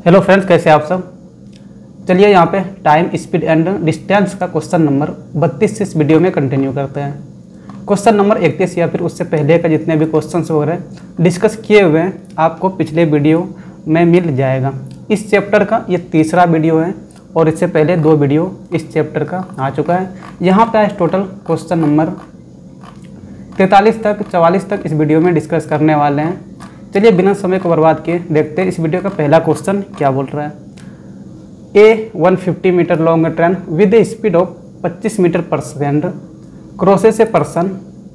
Hello friends, कैसे आप सब। चलिए यहाँ पे टाइम, स्पीड एंड डिस्टेंस का क्वेश्चन नंबर 32 से इस वीडियो में कंटिन्यू करते हैं। क्वेश्चन नंबर 31 या फिर उससे पहले का जितने भी क्वेश्चंस वगैरह डिस्कस किए हुए हैं आपको पिछले वीडियो में मिल जाएगा। इस चैप्टर का ये तीसरा वीडियो है और इससे पहले 2 वीडियो इस चैप्टर का आ चुका है। यहाँ पे आज टोटल क्वेश्चन नंबर 43 तक 44 तक इस वीडियो में डिस्कस करने वाले हैं। चलिए बिना समय को बर्बाद किए देखते हैं इस वीडियो का पहला क्वेश्चन क्या बोल रहा है। A 150 metre long train with a speed of 25 metre per second crosses a person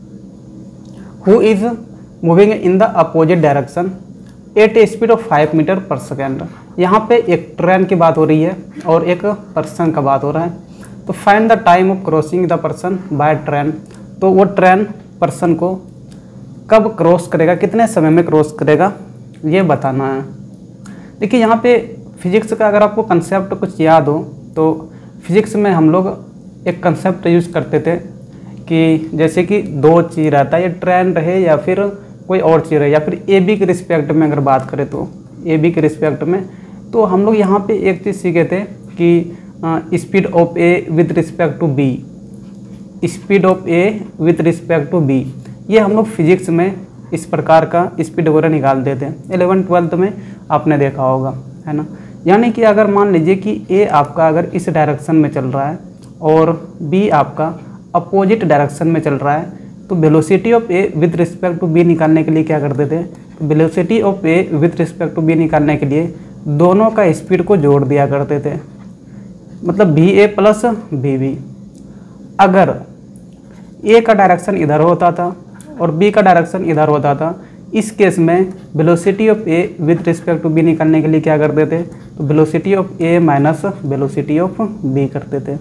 who is moving in the opposite direction at a speed of 5 metre per second. यहाँ पे एक ट्रेन की बात हो रही है और एक पर्सन का बात हो रहा है। तो find the time of crossing the person by train. तो वो ट्रेन पर्सन को कब क्रॉस करेगा, कितने समय में क्रॉस करेगा, ये बताना है। देखिए यहाँ पे फिजिक्स का अगर आपको कंसेप्ट कुछ याद हो तो फिजिक्स में हम लोग एक कंसेप्ट यूज़ करते थे कि जैसे कि 2 चीज़ रहता है, ये ट्रेन रहे या फिर कोई और चीज़ रहे, या फिर ए बी के रिस्पेक्ट में अगर बात करें तो ए बी के रिस्पेक्ट में तो हम लोग यहाँ पे एक चीज़ सीखे थे कि speed of A with respect to B, speed of A with respect to B, ये हम लोग फिजिक्स में इस प्रकार का स्पीड वगैरह निकाल देते हैं। 11th-12th में आपने देखा होगा, है ना। यानी कि अगर मान लीजिए कि ए आपका अगर इस डायरेक्शन में चल रहा है और बी आपका अपोजिट डायरेक्शन में चल रहा है तो velocity of A with respect to B निकालने के लिए क्या करते थे, तो velocity of A with respect to B निकालने के लिए दोनों का स्पीड को जोड़ दिया करते थे, मतलब B A plus B B. अगर ए का डायरेक्शन इधर होता था और बी का डायरेक्शन इधर होता था, इस केस में velocity of A with respect to B निकालने के लिए क्या करते थे, तो velocity of A minus velocity of B करते थे।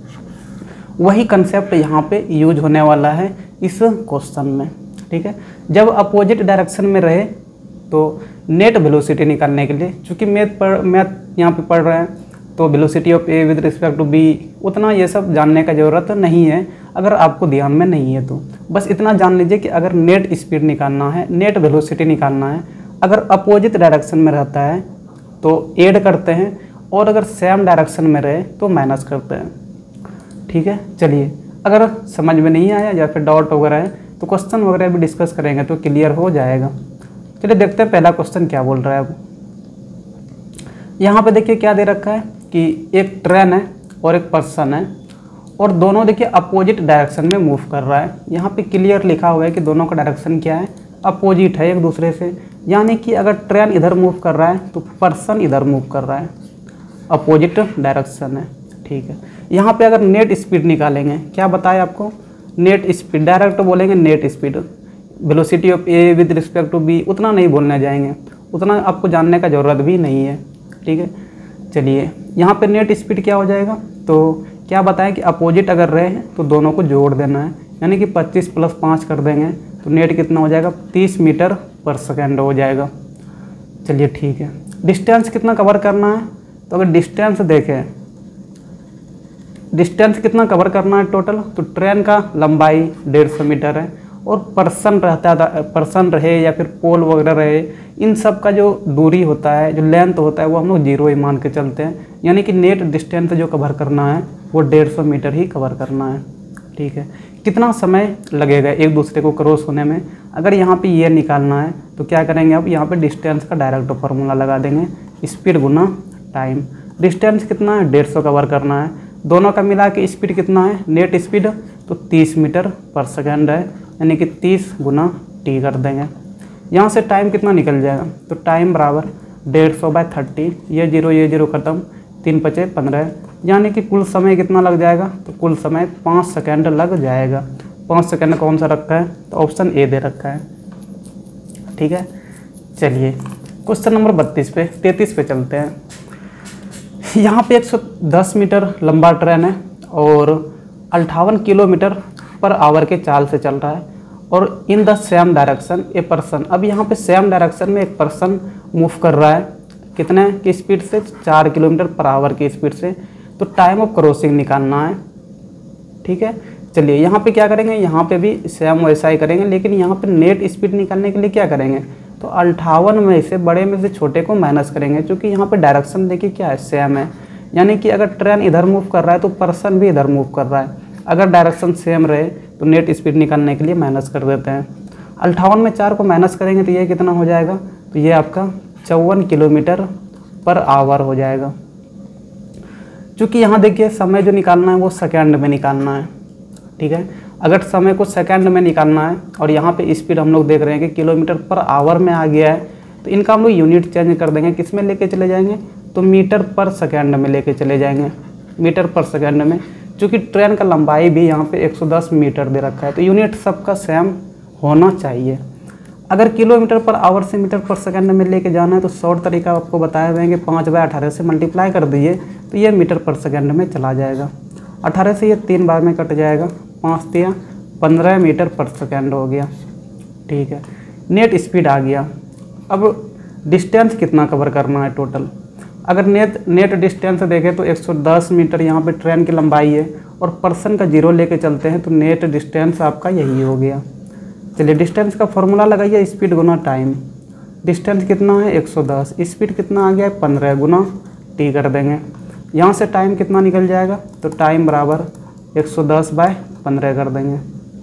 वही कंसेप्ट यहाँ पे यूज होने वाला है इस क्वेश्चन में, ठीक है। जब अपोजिट डायरेक्शन में रहे तो नेट वेलोसिटी निकालने के लिए, चूँकि मैथ यहाँ पे पढ़ रहे हैं तो velocity of A with respect to B उतना ये सब जानने का ज़रूरत नहीं है अगर आपको ध्यान में नहीं है। तो बस इतना जान लीजिए कि अगर नेट स्पीड निकालना है, नेट वेलोसिटी निकालना है, अगर अपोजिट डायरेक्शन में रहता है तो ऐड करते हैं और अगर सेम डायरेक्शन में रहे तो माइनस करते हैं, ठीक है। चलिए अगर समझ में नहीं आया या फिर डाउट वगैरह है तो क्वेश्चन वगैरह भी डिस्कस करेंगे तो क्लियर हो जाएगा। चलिए देखते हैं पहला क्वेश्चन क्या बोल रहा है। अब यहाँ पे देखिए क्या दे रखा है कि एक ट्रेन है और एक पर्सन है और दोनों देखिए अपोजिट डायरेक्शन में मूव कर रहा है। यहाँ पे क्लियर लिखा हुआ है कि दोनों का डायरेक्शन क्या है, अपोजिट है एक दूसरे से। यानी कि अगर ट्रेन इधर मूव कर रहा है तो पर्सन इधर मूव कर रहा है, अपोजिट डायरेक्शन है, ठीक है। यहाँ पे अगर नेट स्पीड निकालेंगे, क्या बताया आपको, नेट स्पीड, डायरेक्ट बोलेंगे net speed, velocity of A with respect to B उतना नहीं बोलने जाएंगे, उतना आपको जानने का ज़रूरत भी नहीं है, ठीक है। चलिए यहाँ पे नेट स्पीड क्या हो जाएगा, तो क्या बताएं कि अपोजिट अगर रहे हैं तो दोनों को जोड़ देना है, यानी कि 25 + 5 कर देंगे तो नेट कितना हो जाएगा, 30 मीटर पर सेकेंड हो जाएगा। चलिए ठीक है। डिस्टेंस कितना कवर करना है, तो अगर डिस्टेंस देखें, डिस्टेंस कितना कवर करना है टोटल, तो ट्रेन का लंबाई 150 मीटर है और पर्सन रहता था, पर्सन रहे या फिर पोल वगैरह रहे, इन सब का जो दूरी होता है, जो लेंथ होता है वो हम लोग 0 ही मान के चलते हैं। यानी कि नेट डिस्टेंस जो कवर करना है वो 150 मीटर ही कवर करना है, ठीक है। कितना समय लगेगा एक दूसरे को क्रॉस होने में, अगर यहाँ पे ये निकालना है तो क्या करेंगे, अब यहाँ पे डिस्टेंस का डायरेक्ट फार्मूला लगा देंगे, स्पीड गुना टाइम। डिस्टेंस कितना है, 150 कवर करना है, दोनों का मिला के स्पीड कितना है, नेट स्पीड तो 30 मीटर पर सेकेंड है, यानी कि 30 गुना टी कर देंगे। यहाँ से टाइम कितना निकल जाएगा, तो टाइम बराबर 150/30, ये 0 खत्म, 3 × 5 = 15, यानी कि कुल समय कितना लग जाएगा, तो कुल समय 5 सेकेंड लग जाएगा। 5 सेकेंड कौन सा रखा है, तो ऑप्शन ए दे रखा है, ठीक है। चलिए क्वेश्चन नंबर 33 पे चलते हैं। यहाँ पे 110 मीटर लंबा ट्रेन है और 58 किलोमीटर पर आवर के चाल से चल रहा है और in the same direction a person. अब यहाँ पे सेम डायरेक्शन में एक पर्सन मूव कर रहा है, कितने की स्पीड से, 4 किलोमीटर पर आवर की स्पीड से। तो टाइम ऑफ क्रॉसिंग निकालना है, ठीक है। चलिए यहाँ पे क्या करेंगे, यहाँ पे भी सेम वैसा ही करेंगे, लेकिन यहाँ पे नेट स्पीड निकालने के लिए क्या करेंगे, तो 58 में से बड़े में से छोटे को माइनस करेंगे, क्योंकि यहाँ पे डायरेक्शन देखिए क्या है, सेम है। यानी कि अगर ट्रेन इधर मूव कर रहा है तो पर्सन भी इधर मूव कर रहा है। अगर डायरेक्शन सेम रहे तो नेट स्पीड निकालने के लिए माइनस कर देते हैं। 58 में 4 को माइनस करेंगे तो ये कितना हो जाएगा, तो ये आपका 54 किलोमीटर पर आवर हो जाएगा। क्योंकि यहाँ देखिए समय जो निकालना है वो सेकंड में निकालना है, ठीक है। अगर समय को सेकंड में निकालना है और यहाँ पे स्पीड हम लोग देख रहे हैं कि किलोमीटर पर आवर में आ गया है, तो इनका हम लोग यूनिट चेंज कर देंगे। किस में लेके चले जाएंगे, तो मीटर पर सेकंड में लेके चले जाएंगे, मीटर पर सेकंड में। क्योंकि ट्रेन का लंबाई भी यहाँ पे 110 मीटर दे रखा है, तो यूनिट सबका सेम होना चाहिए। अगर किलोमीटर पर आवर से मीटर पर सेकंड में लेके जाना है तो शॉर्ट तरीका आपको बताए हुए हैं कि 5/18 से मल्टीप्लाई कर दीजिए तो ये मीटर पर सेकंड में चला जाएगा। 18 से ये 3 बार में कट जाएगा, 5 × 15 मीटर पर सेकंड हो गया, ठीक है। नेट स्पीड आ गया। अब डिस्टेंस कितना कवर करना है टोटल। अगर नेट डिस्टेंस देखें तो 110 मीटर यहाँ पे ट्रेन की लंबाई है और पर्सन का 0 लेके चलते हैं तो नेट डिस्टेंस आपका यही हो गया। चलिए डिस्टेंस का फॉर्मूला लगाइए, स्पीड गुना टाइम। डिस्टेंस कितना है 110, स्पीड कितना आ गया है 15 गुना टी कर देंगे। यहाँ से टाइम कितना निकल जाएगा, तो टाइम बराबर 110/15 कर देंगे।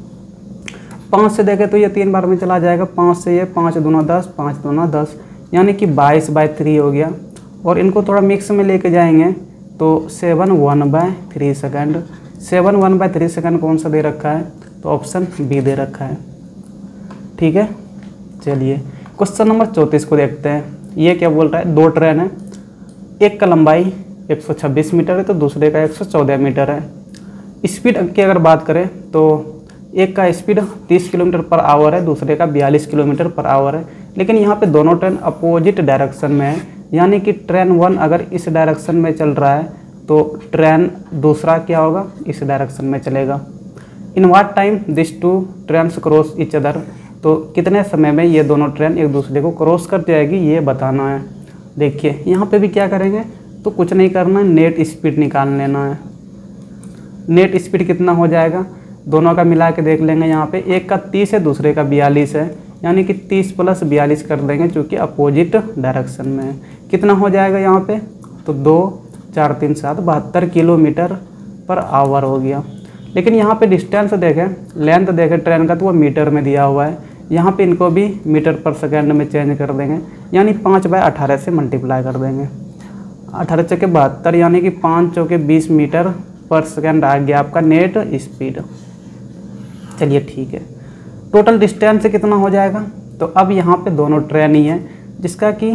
5 से देखें तो ये 3 बार में चला जाएगा, 5 से ये 5 दूना 10, 5 दूना 10, यानी कि 22/3 हो गया। और इनको थोड़ा मिक्स में लेके जाएंगे तो 7/1/3 सेकंड। 7/1/3 सेकंड कौन सा दे रखा है, तो ऑप्शन बी दे रखा है, ठीक है। चलिए क्वेश्चन नंबर 34 को देखते हैं। ये क्या बोल रहा है, 2 ट्रेन है, एक का लंबाई 126 मीटर है तो दूसरे का 114 मीटर है। स्पीड की अगर बात करें तो एक का स्पीड 30 किलोमीटर पर आवर है, दूसरे का 42 किलोमीटर पर आवर है। लेकिन यहाँ पे दोनों ट्रेन अपोजिट डायरेक्शन में है, यानी कि ट्रेन 1 अगर इस डायरेक्शन में चल रहा है तो ट्रेन दूसरा क्या होगा, इस डायरेक्शन में चलेगा। In what time this 2 trains cross each other, तो कितने समय में ये दोनों ट्रेन एक दूसरे को क्रॉस कर जाएगी ये बताना है। देखिए यहाँ पे भी क्या करेंगे, तो कुछ नहीं करना है, नेट स्पीड निकाल लेना है। नेट स्पीड कितना हो जाएगा, दोनों का मिला के देख लेंगे। यहाँ पे एक का 30 है, दूसरे का 42 है, यानी कि 30 + 42 कर देंगे क्योंकि अपोजिट डायरेक्शन में है। कितना हो जाएगा यहाँ पे, तो 2 × 4 × 3 = 7, 72 किलोमीटर पर आवर हो गया। लेकिन यहाँ पे डिस्टेंस देखें, लेंथ देखें ट्रेन का, तो वो मीटर में दिया हुआ है। यहाँ पे इनको भी मीटर पर सेकंड में चेंज कर देंगे, यानी 5/18 से मल्टीप्लाई कर देंगे। 18 × 72, यानी कि 5 × 20 मीटर पर सेकंड आ गया आपका नेट स्पीड। चलिए ठीक है, टोटल डिस्टेंस कितना हो जाएगा, तो अब यहाँ पे दोनों ट्रेन ही हैं जिसका कि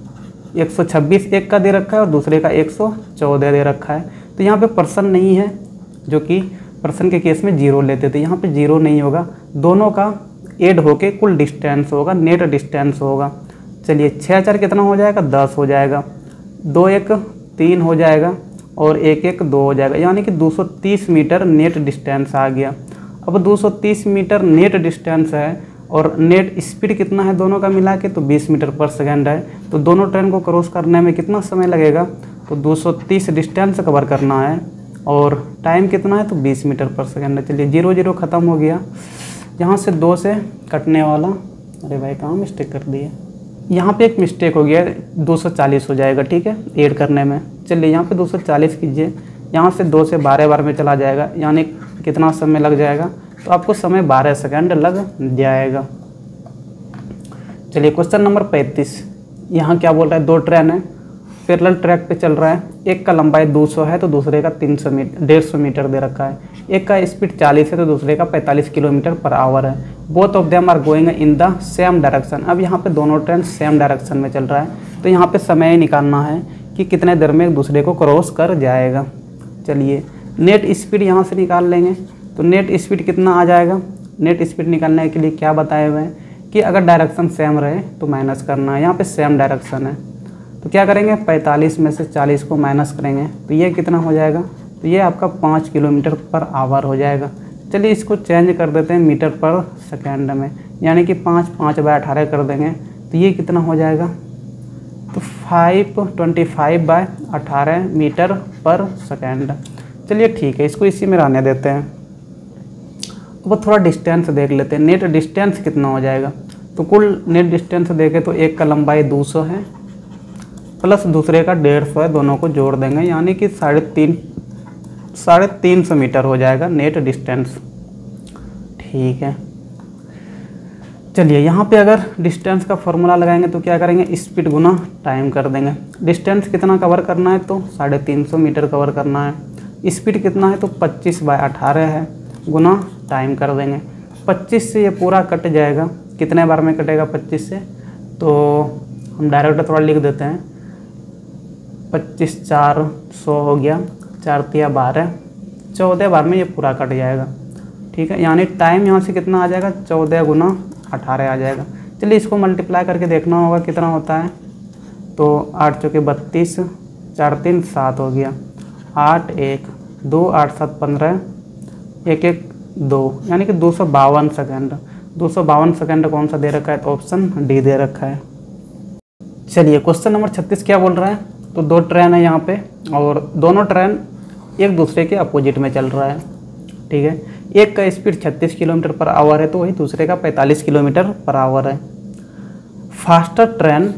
126 एक का दे रखा है और दूसरे का 114 दे रखा है। तो यहाँ पे पर्सन नहीं है, जो कि पर्सन के केस में 0 लेते थे, यहाँ पे 0 नहीं होगा, दोनों का ऐड होके कुल डिस्टेंस होगा, नेट डिस्टेंस होगा। चलिए 6 × 4 कितना हो जाएगा, 10 हो जाएगा, 2 × 1 3 हो जाएगा और 1 × 1 2 हो जाएगा, यानी कि 230 मीटर नेट डिस्टेंस आ गया। अब 230 मीटर नेट डिस्टेंस है और नेट स्पीड कितना है दोनों का मिला के, तो 20 मीटर पर सेकंड है। तो दोनों ट्रेन को क्रॉस करने में कितना समय लगेगा, तो 230 डिस्टेंस कवर करना है और टाइम कितना है, तो 20 मीटर पर सेकंड है। चलिए 0 0 ख़त्म हो गया, यहाँ से 2 से कटने वाला, अरे भाई कहाँ मिस्टेक कर दिए, यहाँ पे एक मिस्टेक हो गया, 240 हो जाएगा, ठीक है, ऐड करने में। चलिए यहाँ पे 240 कीजिए, यहाँ से 2 से 12 बार में चला जाएगा, यानी कितना समय लग जाएगा, तो आपको समय 12 सेकंड लग जाएगा। चलिए क्वेश्चन नंबर 35, यहाँ क्या बोल रहा है, 2 ट्रेन है, पैरेलल ट्रैक पे चल रहा है, एक का लंबाई 200 है तो दूसरे का 150 मीटर दे रखा है। एक का स्पीड 40 है तो दूसरे का 45 किलोमीटर पर आवर है। Both of them are going in the same direction. अब यहाँ पे दोनों ट्रेन सेम डायरेक्शन में चल रहा है, तो यहाँ पे समय निकालना है कि कितने देर में एक दूसरे को क्रॉस कर जाएगा। चलिए नेट स्पीड यहाँ से निकाल लेंगे, तो नेट स्पीड कितना आ जाएगा। नेट स्पीड निकालने के लिए क्या बताए हुए हैं कि अगर डायरेक्शन सेम रहे तो माइनस करना है। यहाँ पे सेम डायरेक्शन है तो क्या करेंगे, 45 में से 40 को माइनस करेंगे तो ये कितना हो जाएगा, तो ये आपका 5 किलोमीटर पर आवर हो जाएगा। चलिए इसको चेंज कर देते हैं मीटर पर सेकेंड में, यानी कि 5/18 कर देंगे तो ये कितना हो जाएगा, तो 525/18 मीटर पर सेकेंड। चलिए ठीक है, इसको इसी में रहने देते हैं। अब थोड़ा डिस्टेंस देख लेते हैं, नेट डिस्टेंस कितना हो जाएगा। तो कुल नेट डिस्टेंस देखें तो एक का लंबाई 200 है प्लस दूसरे का 150 है, दोनों को जोड़ देंगे यानी कि 350 मीटर हो जाएगा नेट डिस्टेंस। ठीक है, चलिए यहाँ पे अगर डिस्टेंस का फॉर्मूला लगाएंगे तो क्या करेंगे, स्पीड गुना टाइम कर देंगे। डिस्टेंस कितना कवर करना है तो 350 मीटर कवर करना है। स्पीड कितना है तो 25/18 है, गुना टाइम कर देंगे। 25 से ये पूरा कट जाएगा, कितने बार में कटेगा 25 से, तो हम डायरेक्ट थोड़ा लिख देते हैं। 25 4 100 हो गया, 4 तिया 12, 14 बार में ये पूरा कट जाएगा। ठीक है, यानी टाइम यहाँ से कितना आ जाएगा, 14 गुना 18 आ जाएगा। चलिए इसको मल्टीप्लाई करके देखना होगा कितना होता है, तो 8 चौके 32, 4 3 7 हो गया, 8 1 2 8 7 15, 1 1 2, यानी कि 252 सेकेंड। 252 सेकेंड कौन सा दे रखा है, तो ऑप्शन डी दे रखा है। चलिए क्वेश्चन नंबर 36 क्या बोल रहा है, तो 2 ट्रेन है यहाँ पे और दोनों ट्रेन एक दूसरे के अपोजिट में चल रहा है। ठीक है, एक का स्पीड 36 किलोमीटर पर आवर है तो वही दूसरे का 45 किलोमीटर पर आवर है। फास्टर ट्रेन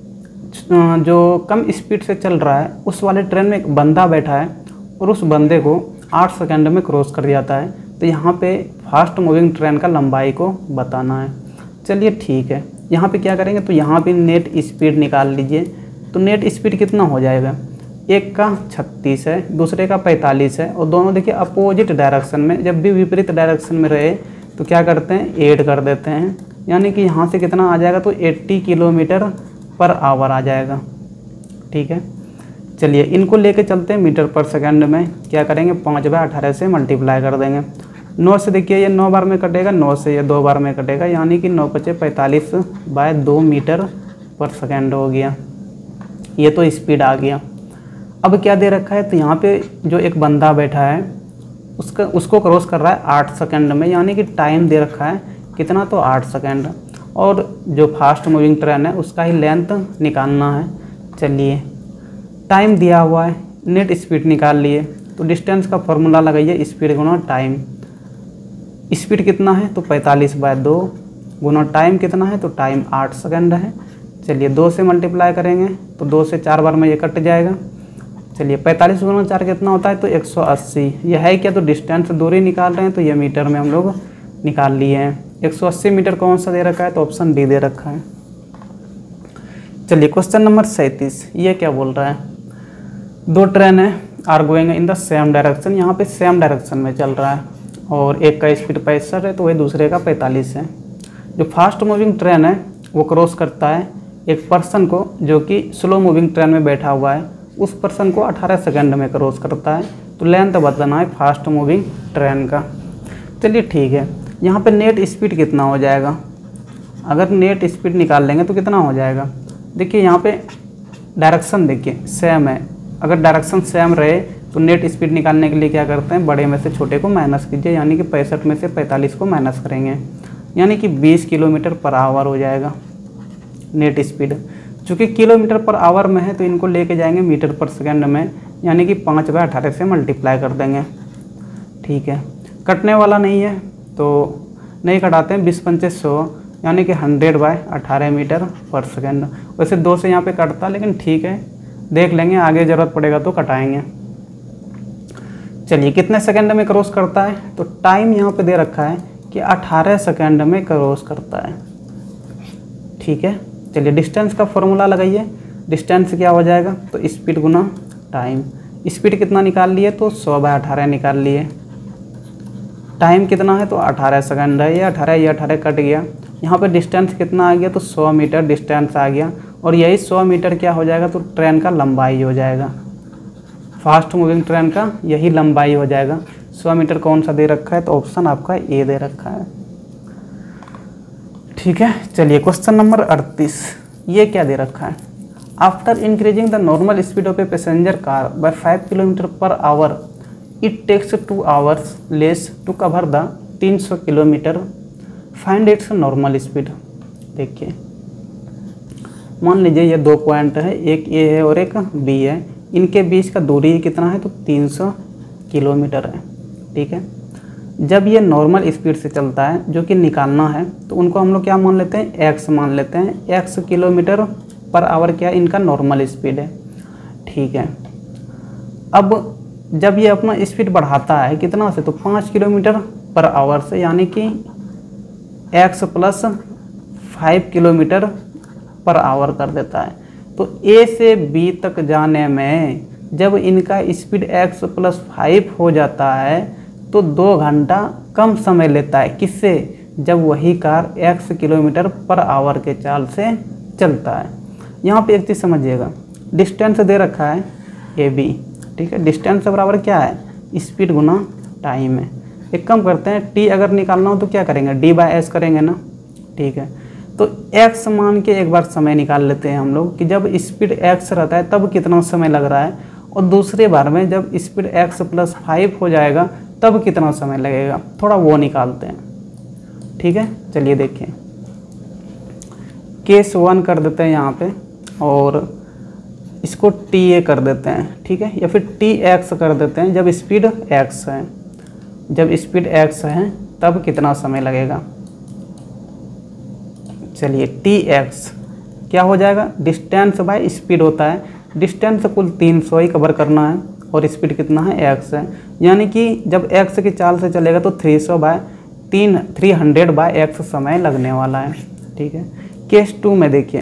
जो कम स्पीड से चल रहा है उस वाले ट्रेन में एक बंदा बैठा है और उस बंदे को 8 सेकंड में क्रॉस कर जाता है। तो यहाँ पे फास्ट मूविंग ट्रेन का लंबाई को बताना है। चलिए ठीक है, यहाँ पे क्या करेंगे, तो यहाँ पे नेट स्पीड निकाल लीजिए। तो नेट स्पीड कितना हो जाएगा, एक का 36 है, दूसरे का 45 है और दोनों देखिए अपोजिट डायरेक्शन में। जब भी विपरीत डायरेक्शन में रहे तो क्या करते हैं, ऐड कर देते हैं, यानी कि यहाँ से कितना आ जाएगा, तो 80 किलोमीटर पर आवर आ जाएगा। ठीक है, चलिए इनको लेके चलते हैं मीटर पर सेकंड में। क्या करेंगे, 5/18 से मल्टीप्लाई कर देंगे। 9 से देखिए ये 9 बार में कटेगा, 9 से ये 2 बार में कटेगा, यानी कि 9 × 45/2 मीटर पर सेकंड हो गया। ये तो स्पीड आ गया। अब क्या दे रखा है, तो यहाँ पे जो एक बंदा बैठा है उसको क्रॉस कर रहा है 8 सेकंड में, यानी कि टाइम दे रखा है कितना, तो 8 सेकंड। और जो फास्ट मूविंग ट्रेन है उसका ही लेंथ निकालना है। चलिए टाइम दिया हुआ है, नेट स्पीड निकाल लिए, तो डिस्टेंस का फॉर्मूला लगाइए, स्पीड गुना टाइम। स्पीड कितना है, तो 45/2 गुना टाइम कितना है, तो टाइम 8 सेकंड है। चलिए 2 से मल्टीप्लाई करेंगे तो 2 से 4 बार में ये कट जाएगा। चलिए 45 गुना 4 कितना होता है, तो 180। यह है क्या, तो डिस्टेंस दूरी निकाल रहे हैं, तो ये मीटर में हम लोग निकाल लिए हैं। 180 मीटर कौन सा दे रखा है, तो ऑप्शन डी दे रखा है। चलिए क्वेश्चन नंबर 37 ये क्या बोल रहा है, 2 ट्रेन है are going in the same direction. यहाँ पे सेम डायरेक्शन में चल रहा है और एक का स्पीड 65 है तो वही दूसरे का 45 है। जो फास्ट मूविंग ट्रेन है वो क्रॉस करता है एक पर्सन को जो कि स्लो मूविंग ट्रेन में बैठा हुआ है, उस पर्सन को 18 सेकंड में क्रॉस करता है। तो लेंथ बताना है फास्ट मूविंग ट्रेन का। चलिए ठीक है, यहाँ पे नेट स्पीड कितना हो जाएगा, अगर नेट स्पीड निकाल लेंगे तो कितना हो जाएगा। देखिए यहाँ पे डायरेक्शन देखिए सेम है, अगर डायरेक्शन सेम रहे तो नेट स्पीड निकालने के लिए क्या करते हैं, बड़े में से छोटे को माइनस कीजिए, यानी कि 65 में से 45 को माइनस करेंगे, यानी कि 20 किलोमीटर पर आवर हो जाएगा नेट स्पीड। चूँकि किलोमीटर पर आवर में है तो इनको लेके जाएंगे मीटर पर सेकंड में, यानी कि 5/18 से मल्टीप्लाई कर देंगे। ठीक है, कटने वाला नहीं है तो नहीं कटाते हैं, 20 पंचे 100, यानी कि 100/18 मीटर पर सेकंड। वैसे 2 से यहाँ पे कटता, लेकिन ठीक है देख लेंगे, आगे ज़रूरत पड़ेगा तो कटाएंगे। चलिए कितने सेकंड में क्रॉस करता है, तो टाइम यहाँ पे दे रखा है कि 18 सेकंड में क्रॉस करता है। ठीक है, चलिए डिस्टेंस का फॉर्मूला लगाइए। डिस्टेंस क्या हो जाएगा, तो स्पीड गुना टाइम। स्पीड कितना निकाल लिए, तो 100/18 निकाल लिए। टाइम कितना है, तो 18 सेकंड है, ये 18 कट गया। यहाँ पे डिस्टेंस कितना आ गया, तो 100 मीटर डिस्टेंस आ गया और यही 100 मीटर क्या हो जाएगा, तो ट्रेन का लंबाई हो जाएगा, फास्ट मूविंग ट्रेन का यही लंबाई हो जाएगा। 100 मीटर कौन सा दे रखा है, तो ऑप्शन आपका ए दे रखा है। ठीक है, चलिए क्वेश्चन नंबर 38 ये क्या दे रखा है, after increasing the normal speed of a passenger car by 5 kilometre per hour it takes 2 hours less to cover the 300 kilometre, find its normal speed. देखिए मान लीजिए ये 2 पॉइंट है, एक ए है और एक बी है, इनके बीच का दूरी कितना है, तो 300 किलोमीटर है। ठीक है, जब ये नॉर्मल स्पीड से चलता है जो कि निकालना है, तो उनको हम लोग क्या मान लेते हैं, x मान लेते हैं। x किलोमीटर पर आवर क्या इनका नॉर्मल स्पीड है, ठीक है। अब जब ये अपना स्पीड बढ़ाता है कितना से, तो 5 किलोमीटर पर आवर से, यानी कि x plus 5 kilometre per hour कर देता है। तो A से B तक जाने में जब इनका स्पीड x प्लस 5 हो जाता है तो 2 घंटा कम समय लेता है। किससे, जब वही car x kilometre per hour के चाल से चलता है। यहाँ पे एक चीज़ समझिएगा, डिस्टेंस दे रखा है AB, ठीक है। डिस्टेंस बराबर क्या है, स्पीड गुना टाइम है। एक काम करते हैं, t अगर निकालना हो तो क्या करेंगे, d/s करेंगे ना, ठीक है। तो x मान के एक बार समय निकाल लेते हैं हम लोग कि जब स्पीड x रहता है तब कितना समय लग रहा है, और दूसरे बार में जब स्पीड x प्लस 5 हो जाएगा तब कितना समय लगेगा, थोड़ा वो निकालते हैं, ठीक है। चलिए देखिए, केस 1 कर देते हैं यहाँ पे और इसको TA कर देते हैं, ठीक है, या फिर TX कर देते हैं। जब स्पीड x है, जब स्पीड x है तब कितना समय लगेगा। चलिए TX क्या हो जाएगा, डिस्टेंस बाय स्पीड होता है। डिस्टेंस कुल 300 ही कवर करना है और स्पीड कितना है, x है, यानी कि जब x की चाल से चलेगा तो 300 बाय 300 बाय x समय लगने वाला है, ठीक है। केस 2 में देखिए,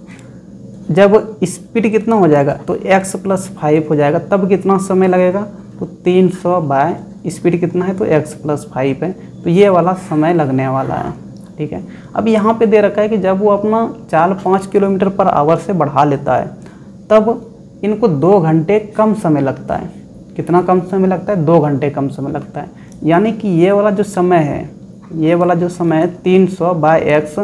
जब स्पीड कितना हो जाएगा तो x प्लस 5 हो जाएगा, तब कितना समय लगेगा, तो 300 बाय स्पीड कितना है, तो x प्लस 5 है, तो ये वाला समय लगने वाला है, ठीक है। अब यहाँ पे दे रखा है कि जब वो अपना चाल 5 किलोमीटर पर आवर से बढ़ा लेता है तब इनको 2 घंटे कम समय लगता है। कितना कम समय लगता है, 2 घंटे कम समय लगता है। यानी कि ये वाला जो समय है, ये वाला जो समय है 300 बाय x,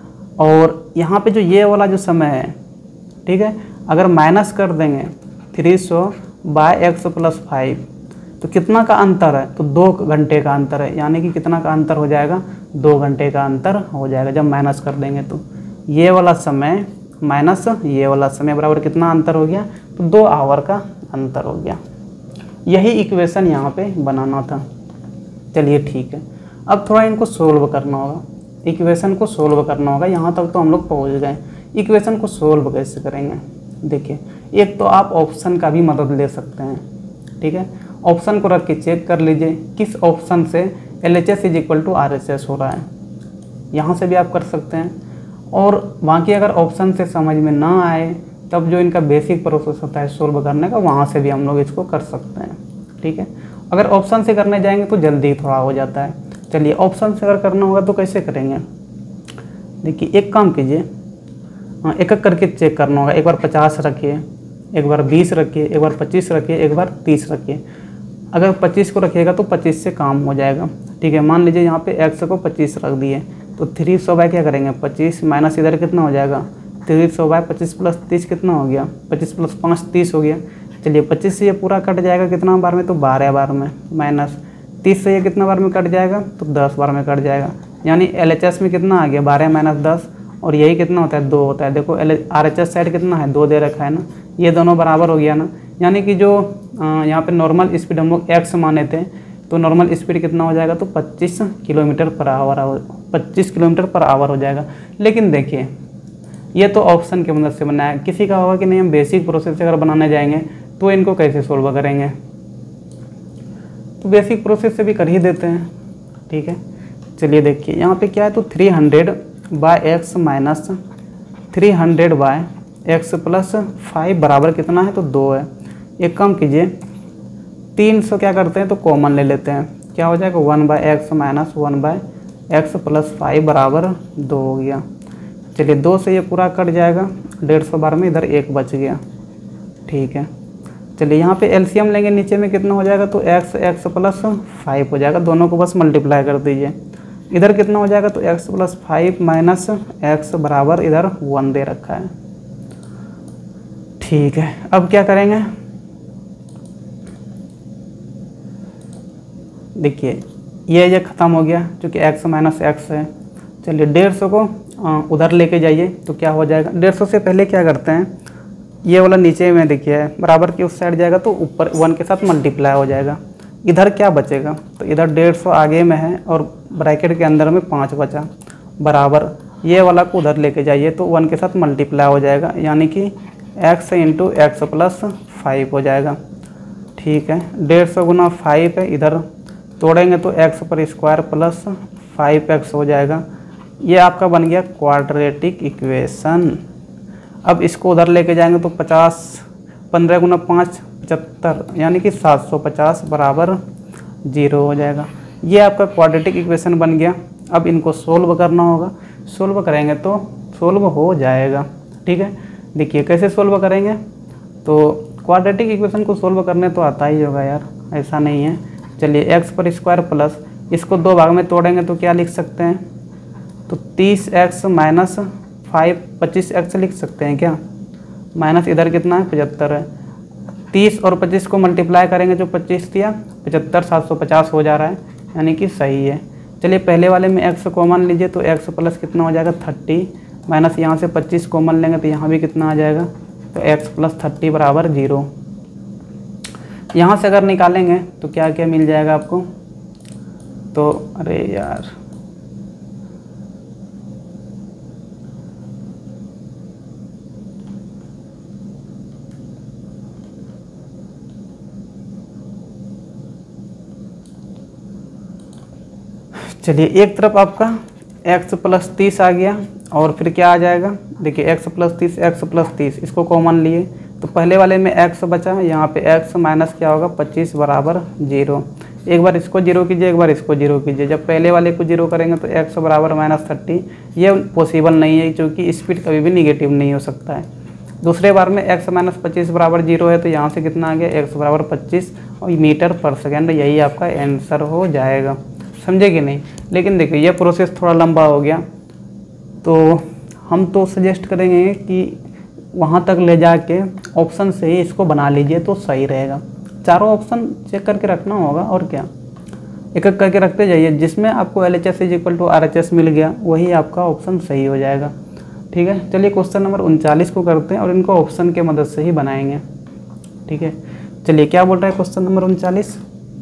और यहाँ पे जो ये वाला जो समय है, ठीक है, अगर माइनस कर देंगे 300 बाय x प्लस 5 तो कितना का अंतर है, तो 2 घंटे का अंतर है। यानी कि कितना का अंतर हो जाएगा, 2 घंटे का अंतर हो जाएगा जब माइनस कर देंगे। तो ये वाला समय माइनस ये वाला समय बराबर कितना अंतर हो गया, तो 2 आवर का अंतर हो गया। यही इक्वेशन यहाँ पे बनाना था। चलिए ठीक है, अब थोड़ा इनको सोल्व करना होगा, इक्वेशन को सोल्व करना होगा। यहाँ तक तो हम लोग पहुँच गए, इक्वेशन को सोल्व कैसे करेंगे। देखिए, एक तो आप ऑप्शन का भी मदद ले सकते हैं, ठीक है। ऑप्शन को रख के चेक कर लीजिए किस ऑप्शन से LHS = RHS हो रहा है, यहाँ से भी आप कर सकते हैं। और बाकी अगर ऑप्शन से समझ में ना आए तब जो इनका बेसिक प्रोसेस होता है सोल्व करने का, वहाँ से भी हम लोग इसको कर सकते हैं, ठीक है। अगर ऑप्शन से करने जाएंगे तो जल्दी थोड़ा हो जाता है। चलिए, ऑप्शन से अगर करना होगा तो कैसे करेंगे। देखिए, एक काम कीजिए, एक एक करके चेक करना होगा। एक बार 50 रखिए, एक बार 20 रखिए, एक बार 25 रखिए, एक बार 30 रखिए। अगर 25 को रखिएगा तो 25 से काम हो जाएगा, ठीक है। मान लीजिए यहाँ पे x को 25 रख दिए, तो 300 बाय क्या करेंगे, 25 माइनस इधर कितना हो जाएगा, 300 बाय 25 प्लस 30 कितना हो गया, 25 प्लस 5 30 हो गया। चलिए, 25 से ये पूरा कट जाएगा कितना बार में, तो 12 बार में, माइनस 30 से ये कितना बार में कट जाएगा, तो 10 बार में कट जाएगा। यानी LHS में कितना आ गया, 12 माइनस 10, और यही कितना होता है, 2 होता है। देखो RHS साइड कितना है, 2 दे रखा है ना, ये दोनों बराबर हो गया ना। यानी कि जो यहाँ पे नॉर्मल स्पीड हम लोग x माने थे, तो नॉर्मल स्पीड कितना हो जाएगा, तो 25 किलोमीटर पर आवर हो जाएगा। लेकिन देखिए, ये तो ऑप्शन की मदद से बनाया, किसी का होगा कि नहीं हम बेसिक प्रोसेस से अगर बनाने जाएंगे तो इनको कैसे सोल्व करेंगे, तो बेसिक प्रोसेस से भी कर ही देते हैं, ठीक है। चलिए देखिए, यहाँ पे क्या है, तो 300 by x minus 300 by x plus 5 बराबर कितना है, तो 2 है। एक काम कीजिए, 300 क्या करते हैं, तो कॉमन ले लेते हैं, क्या हो जाएगा, 1 by x minus 1 by x plus 5 बराबर 2 हो गया। चलिए, 2 से ये पूरा कट जाएगा, 150 बार में इधर 1 बच गया, ठीक है। चलिए, यहाँ पे एलसीएम लेंगे, नीचे में कितना हो जाएगा, तो x प्लस 5 हो जाएगा। दोनों को बस मल्टीप्लाई कर दीजिए, इधर कितना हो जाएगा, तो x प्लस 5 माइनस x बराबर इधर 1 दे रखा है, ठीक है। अब क्या करेंगे, देखिए ये ख़त्म हो गया क्योंकि x माइनस x है। चलिए, 150 को उधर लेके जाइए तो क्या हो जाएगा, 150 से पहले क्या करते हैं, ये वाला नीचे में देखिए बराबर की उस साइड जाएगा तो ऊपर 1 के साथ मल्टीप्लाई हो जाएगा। इधर क्या बचेगा, तो इधर 150 आगे में है और ब्रैकेट के अंदर में 5 बचा, बराबर ये वाला को उधर लेके जाइए तो 1 के साथ मल्टीप्लाई हो जाएगा, यानी कि x इंटू एक्स प्लस 5 हो जाएगा। ठीक है, 150 गुना 5 है, इधर तोड़ेंगे तो x पर स्क्वायर प्लस 5x हो जाएगा। ये आपका बन गया क्वाड्रेटिक इक्वेशन। अब इसको उधर लेके जाएंगे तो 50, 15 गुना 5 75, यानी कि 750 बराबर 0 हो जाएगा। ये आपका क्वाड्रेटिक इक्वेशन बन गया। अब इनको सोल्व करना होगा, सोल्व करेंगे तो सोल्व हो जाएगा। ठीक है, देखिए कैसे सोल्व करेंगे, तो क्वाड्रेटिक इक्वेशन को सोल्व करने तो आता ही होगा यार, ऐसा नहीं है। चलिए एक्स पर स्क्वायर प्लस, इसको 2 भाग में तोड़ेंगे तो क्या लिख सकते हैं, तो 30x माइनस 5 25x लिख सकते हैं क्या, माइनस इधर कितना है 75 है, 30 और 25 को मल्टीप्लाई करेंगे जो 25 दिया 75, 750 हो जा रहा है, यानी कि सही है। चलिए पहले वाले में x कॉमन लीजिए तो x प्लस कितना हो जाएगा 30, माइनस यहाँ से 25 कॉमन लेंगे तो यहाँ भी कितना आ जाएगा, तो x प्लस 30 बराबर 0। यहाँ से अगर निकालेंगे तो क्या क्या मिल जाएगा आपको, तो अरे यार चलिए एक तरफ आपका x प्लस 30 आ गया और फिर क्या आ जाएगा, देखिए x प्लस 30 इसको कॉमन लिए तो पहले वाले में x बचा, यहाँ पे x माइनस क्या होगा 25 बराबर 0। एक बार इसको 0 कीजिए, एक बार इसको 0 कीजिए, जब पहले वाले को 0 करेंगे तो x बराबर -30, ये पॉसिबल नहीं है क्योंकि स्पीड कभी भी निगेटिव नहीं हो सकता है। दूसरे बार में x माइनस 25 बराबर 0 है तो यहाँ से कितना आ गया x बराबर 25 और मीटर पर सेकेंड, यही आपका आंसर हो जाएगा। समझे कि नहीं, लेकिन देखिए यह प्रोसेस थोड़ा लंबा हो गया तो हम तो सजेस्ट करेंगे कि वहाँ तक ले जाके ऑप्शन से ही इसको बना लीजिए तो सही रहेगा। चारों ऑप्शन चेक करके रखना होगा और क्या, एक एक करके रखते जाइए, जिसमें आपको LHS = RHS मिल गया वही आपका ऑप्शन सही हो जाएगा। ठीक है, चलिए क्वेश्चन नंबर 39 को करते हैं और इनको ऑप्शन के मदद से ही बनाएंगे। ठीक है, चलिए क्या बोल रहा है क्वेश्चन नंबर 39,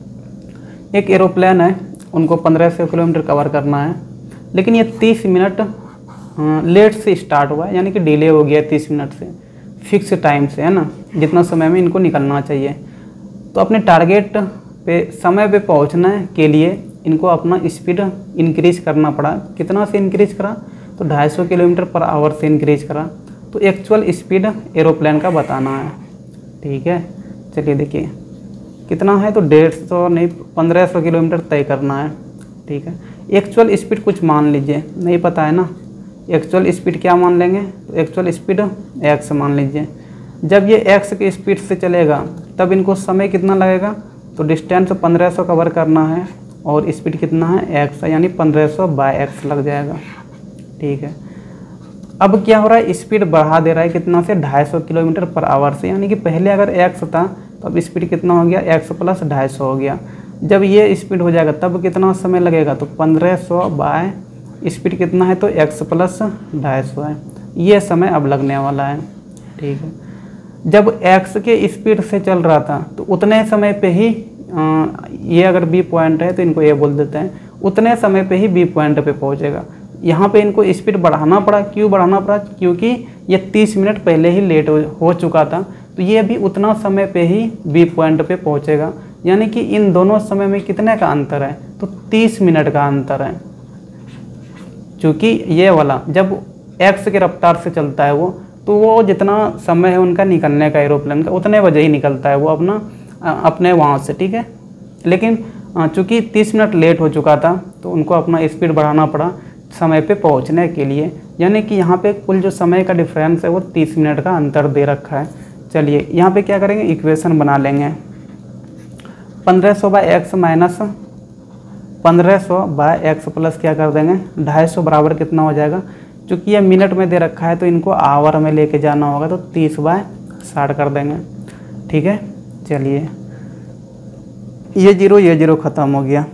एक एरोप्लेन है, उनको 1500 किलोमीटर कवर करना है, लेकिन ये 30 मिनट लेट से स्टार्ट हुआ है, यानी कि डिले हो गया 30 मिनट से, फिक्स टाइम से, है ना, जितना समय में इनको निकलना चाहिए। तो अपने टारगेट पे समय पे पहुंचने के लिए इनको अपना स्पीड इंक्रीज करना पड़ा। कितना से इंक्रीज करा, तो 250 किलोमीटर पर आवर से इंक्रीज करा। तो एक्चुअल स्पीड एरोप्लेन का बताना है। ठीक है, चलिए देखिए कितना है, तो 150 नहीं 1500 किलोमीटर तय करना है। ठीक है, एक्चुअल स्पीड कुछ मान लीजिए, नहीं पता है ना, एक्चुअल स्पीड क्या मान लेंगे, तो एक्चुअल स्पीड x मान लीजिए। जब ये x की स्पीड से चलेगा तब इनको समय कितना लगेगा, तो डिस्टेंस 1500 कवर करना है और स्पीड कितना है x, यानी 1500/x लग जाएगा। ठीक है, अब क्या हो रहा है, स्पीड बढ़ा दे रहा है कितना से 250 किलोमीटर पर आवर से, यानी कि पहले अगर x था तो अब स्पीड कितना हो गया, x प्लस 250 हो गया। जब ये स्पीड हो जाएगा तब कितना समय लगेगा, तो 1500 बाय स्पीड कितना है, तो x प्लस 250 है, ये समय अब लगने वाला है। ठीक है, जब x के स्पीड से चल रहा था तो उतने समय पे ही ये अगर B पॉइंट है तो इनको ये बोल देते हैं, उतने समय पे ही B पॉइंट पे पहुंचेगा। यहाँ पे इनको स्पीड बढ़ाना पड़ा, क्यों बढ़ाना पड़ा, क्योंकि ये 30 मिनट पहले ही लेट हो चुका था, तो ये भी उतना समय पे ही B पॉइंट पे पहुंचेगा। यानी कि इन दोनों समय में कितने का अंतर है, तो 30 मिनट का अंतर है। क्योंकि ये वाला जब x के रफ्तार से चलता है तो वो जितना समय है उनका निकलने का एरोप्लेन का, उतने बजे ही निकलता है वो अपने वहाँ से। ठीक है, लेकिन चूँकि 30 मिनट लेट हो चुका था तो उनको अपना स्पीड बढ़ाना पड़ा समय पे पहुँचने के लिए। यानी कि यहाँ पे कुल जो समय का डिफरेंस है वो 30 मिनट का अंतर दे रखा है। चलिए यहाँ पे क्या करेंगे, इक्वेशन बना लेंगे। 1500/x माइनस 1500/x प्लस क्या कर देंगे 250 बराबर कितना हो जाएगा, चूँकि ये मिनट में दे रखा है तो इनको आवर में लेके जाना होगा, तो 30/60 कर देंगे। ठीक है, चलिए ये 0 ख़त्म हो गया,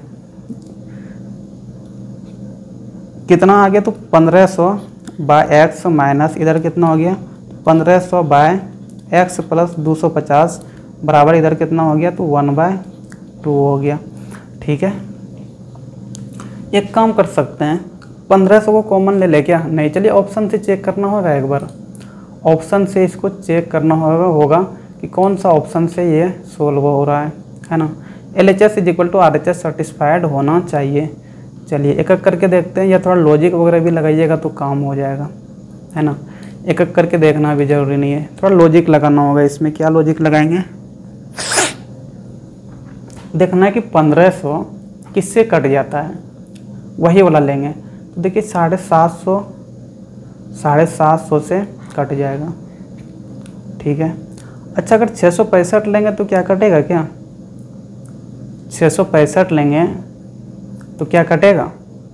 कितना आ गया, तो 1500/x माइनस इधर कितना हो गया 1500/x प्लस 250 बराबर इधर कितना हो गया, तो 1/30 2 हो गया। ठीक है, एक काम कर सकते हैं, 1500 को कॉमन ले क्या? नहीं, चलिए ऑप्शन से चेक करना होगा एक बार, ऑप्शन से इसको चेक करना होगा कि कौन सा ऑप्शन से ये सोल्व हो रहा है ना। LHS = RHS सर्टिस्फाइड होना चाहिए। चलिए एक एक करके देखते हैं, या थोड़ा लॉजिक वगैरह भी लगाइएगा तो काम हो जाएगा, है ना। एक एक करके देखना भी ज़रूरी नहीं है, थोड़ा लॉजिक लगाना होगा इसमें। क्या लॉजिक लगाएंगे? देखना है कि 1500 किससे कट जाता है, वही वाला लेंगे। तो देखिए 750 से कट जाएगा। ठीक है, अच्छा अगर 665 लेंगे तो क्या कटेगा? क्या 665 लेंगे तो क्या कटेगा?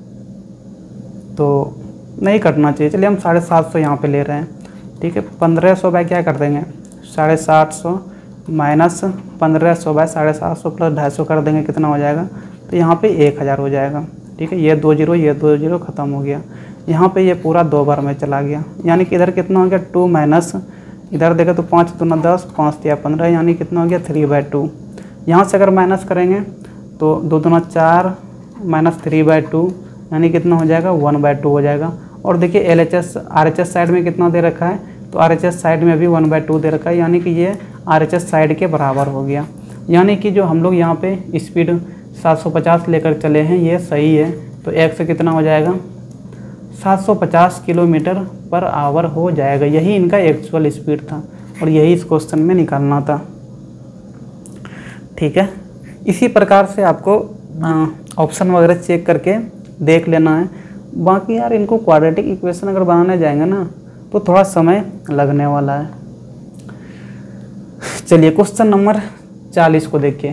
तो नहीं कटना चाहिए। चलिए हम 750 यहाँ पे ले रहे हैं। ठीक है, 1500 बाय क्या कर देंगे? 750 माइनस 1500 बाय 750 प्लस 250 कर देंगे, कितना हो जाएगा? तो यहाँ पे 1000 हो जाएगा। ठीक है, ये 2 0 ये 2 0 ख़त्म हो गया। यहाँ पे ये पूरा 2 बार में चला गया, यानी कि इधर कितना हो गया? 2 माइनस, इधर देखा तो 5 दूना 10, 5 तिया 15, यानी कितना हो गया? 3/2। यहाँ से अगर माइनस करेंगे तो 2 दूना 4 माइनस 3/2, यानी कितना हो जाएगा? 1/2 हो जाएगा। और देखिए LHS RHS साइड में कितना दे रखा है? तो RHS साइड में भी 1/2 दे रखा है, यानी कि ये RHS साइड के बराबर हो गया। यानी कि जो हम लोग यहाँ पे स्पीड 750 लेकर चले हैं ये सही है। तो 1 से कितना हो जाएगा? 750 km/h हो जाएगा। यही इनका एक्चुअल स्पीड था और यही इस क्वेश्चन में निकालना था। ठीक है, इसी प्रकार से आपको ऑप्शन वगैरह चेक करके देख लेना है। बाकी यार इनको क्वाड्रेटिक इक्वेशन अगर बनाने जाएंगे ना तो थोड़ा समय लगने वाला है। चलिए क्वेश्चन नंबर 40 को देखिए।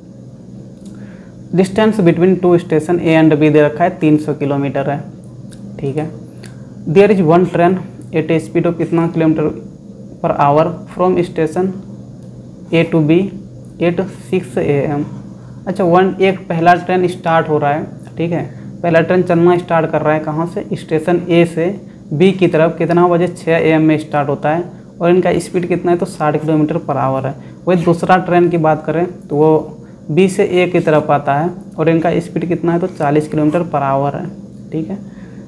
Distance between 2 station A and B दे रखा है 300 किलोमीटर है। ठीक है, there is 1 train at a speed of कितना km/h from station A to B at 6 AM। अच्छा, एक पहला ट्रेन स्टार्ट हो रहा है। ठीक है, पहला ट्रेन चलना स्टार्ट कर रहा है कहाँ से? स्टेशन A से B की तरफ। कितना बजे? 6 AM में स्टार्ट होता है और इनका स्पीड कितना है? तो 60 km/h है। वही दूसरा ट्रेन की बात करें तो वो B से A की तरफ आता है और इनका स्पीड कितना है? तो 40 km/h है। ठीक है,